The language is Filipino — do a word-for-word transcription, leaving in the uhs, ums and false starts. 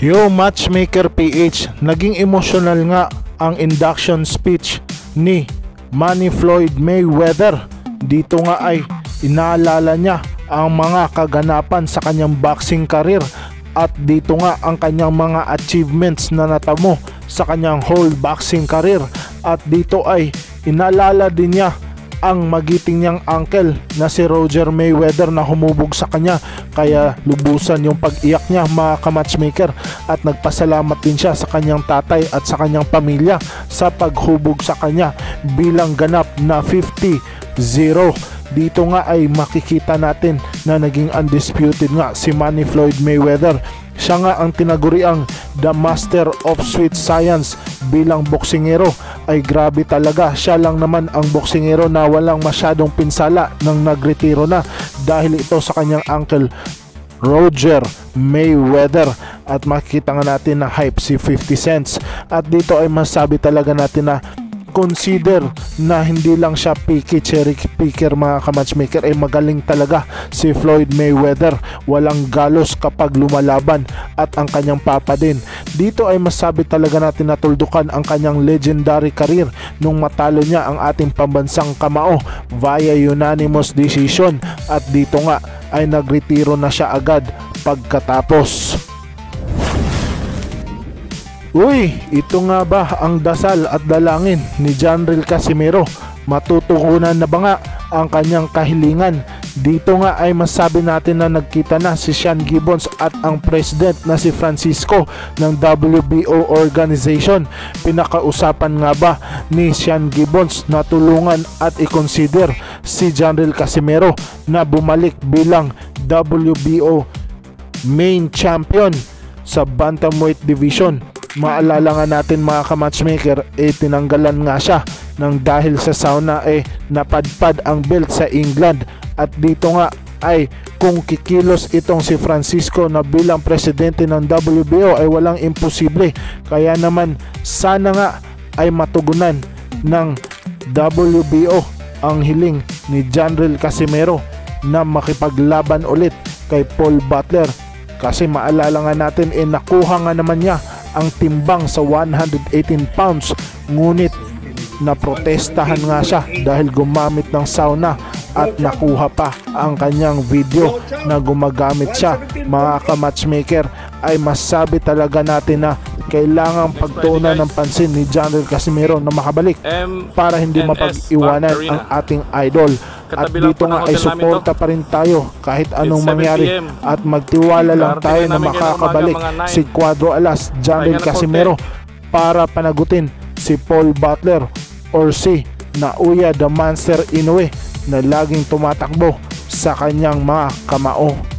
Yo Matchmaker P H, naging emotional nga ang induction speech ni Manny Floyd Mayweather. Dito nga ay inaalala niya ang mga kaganapan sa kanyang boxing career at dito nga ang kanyang mga achievements na natamo sa kanyang whole boxing career, at dito ay inaalala din niya ang magiting niyang uncle na si Roger Mayweather na humubog sa kanya, kaya lubusan yung pag-iyak niya mga ka-matchmaker, at nagpasalamat din siya sa kanyang tatay at sa kanyang pamilya sa paghubog sa kanya bilang ganap na fifty zero. Dito nga ay makikita natin na naging undisputed nga si Manny Floyd Mayweather. Siya nga ang tinaguriang the master of sweet science bilang boksingero. Ay grabe talaga, siya lang naman ang boksingero na walang masyadong pinsala nang nagretiro na dahil ito sa kanyang uncle Roger Mayweather. At makikita nga natin na hype si fifty cents, at dito ay masabi talaga natin na consider na hindi lang siya picky cherry picker mga ka-matchmaker, ay magaling talaga si Floyd Mayweather. Walang galos kapag lumalaban, at ang kanyang papa din. Dito ay masabi talaga natin na tuldukan ang kanyang legendary career nung matalo niya ang ating pambansang kamao via unanimous decision, at dito nga ay nagretiro na siya agad pagkatapos. Uy, ito nga ba ang dasal at dalangin ni Janril Casimero? Matutugunan na ba nga ang kanyang kahilingan? Dito nga ay masabi natin na nagkita na si Sean Gibbons at ang president na si Francisco ng W B O organization. Pinakausapan nga ba ni Sean Gibbons na tulungan at i-consider si Janril Casimero na bumalik bilang W B O main champion sa bantamweight division. Maalala nga natin mga ka-matchmaker, eh tinanggalan nga siya nang dahil sa sauna eh napadpad ang belt sa England. At dito nga ay kung kikilos itong si Francisco na bilang presidente ng W B O ay walang imposible. Kaya naman sana nga ay matugunan ng W B O ang hiling ni Janril Casimero na makipaglaban ulit kay Paul Butler. Kasi maalala nga natin eh nakuha nga naman niya ang timbang sa one hundred eighteen pounds, ngunit naprotestahan nga siya dahil gumamit ng sauna at nakuha pa ang kanyang video na gumagamit siya. Mga ka-matchmaker, ay masabi talaga natin na kailangang pagtuunan ng pansin ni Janril Casimero na makabalik para hindi mapag-iwanan ang ating idol. At dito nga ay suporta pa rin tayo kahit anong mangyari, at magtiwala lang tayo na makakabalik si Cuadro Alas, Janril Casimero para panagutin si Paul Butler or si Naoya the Monster Inoue na laging tumatakbo sa kanyang mga kamao.